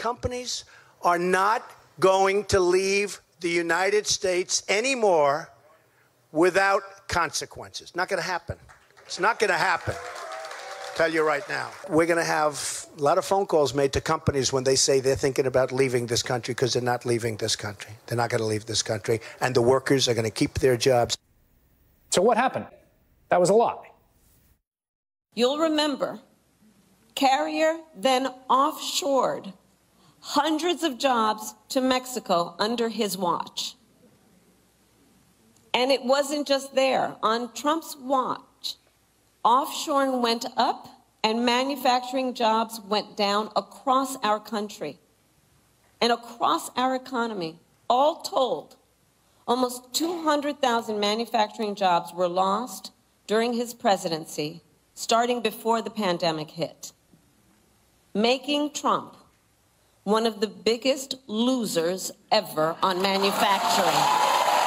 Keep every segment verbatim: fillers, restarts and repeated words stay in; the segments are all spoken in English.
companies are not going to leave the United States anymore without consequences. Not going to happen. It's not going to happen. Tell you right now. We're going to have a lot of phone calls made to companies when they say they're thinking about leaving this country because they're not leaving this country. They're not going to leave this country, and the workers are going to keep their jobs. So what happened? That was a lie. You'll remember, Carrier then offshored hundreds of jobs to Mexico under his watch. And it wasn't just there. On Trump's watch, offshoring went up and manufacturing jobs went down across our country and across our economy. All told, almost two hundred thousand manufacturing jobs were lost during his presidency, starting before the pandemic hit, making Trump one of the biggest losers ever on manufacturing.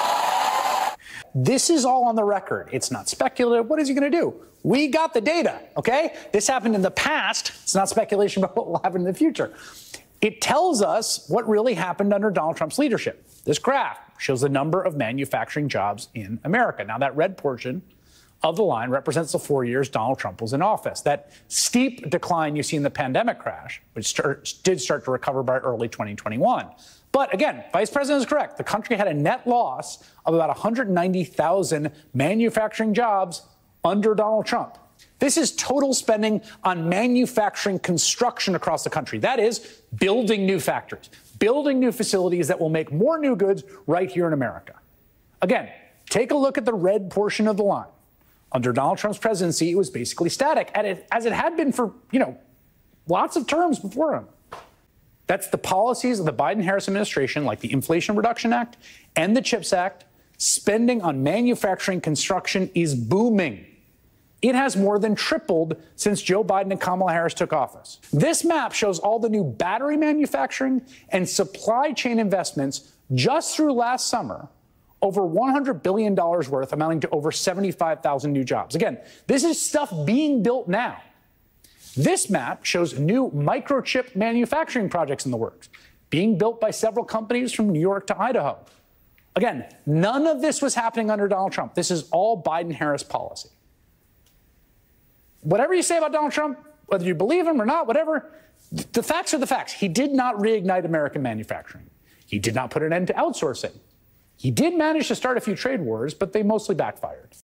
This is all on the record. It's not speculative. What is he going to do? We got the data, okay? This happened in the past. It's not speculation about what will happen in the future. It tells us what really happened under Donald Trump's leadership. This graph shows the number of manufacturing jobs in America. Now, that red portion of the line represents the four years Donald Trump was in office. That steep decline you see in the pandemic crash, which start, did start to recover by early twenty twenty-one. But again, Vice President is correct. The country had a net loss of about one hundred ninety thousand manufacturing jobs under Donald Trump. This is total spending on manufacturing construction across the country. That is, building new factories, building new facilities that will make more new goods right here in America. Again, take a look at the red portion of the line. Under Donald Trump's presidency, it was basically static, as it had been for, you know, lots of terms before him. That's the policies of the Biden-Harris administration, like the Inflation Reduction Act and the CHIPS Act. Spending on manufacturing construction is booming. It has more than tripled since Joe Biden and Kamala Harris took office. This map shows all the new battery manufacturing and supply chain investments just through last summer, over one hundred billion dollars worth, amounting to over seventy-five thousand new jobs. Again, this is stuff being built now. This map shows new microchip manufacturing projects in the works, being built by several companies from New York to Idaho. Again, none of this was happening under Donald Trump. This is all Biden-Harris policy. Whatever you say about Donald Trump, whether you believe him or not, whatever, the facts are the facts. He did not reignite American manufacturing. He did not put an end to outsourcing. He did manage to start a few trade wars, but they mostly backfired.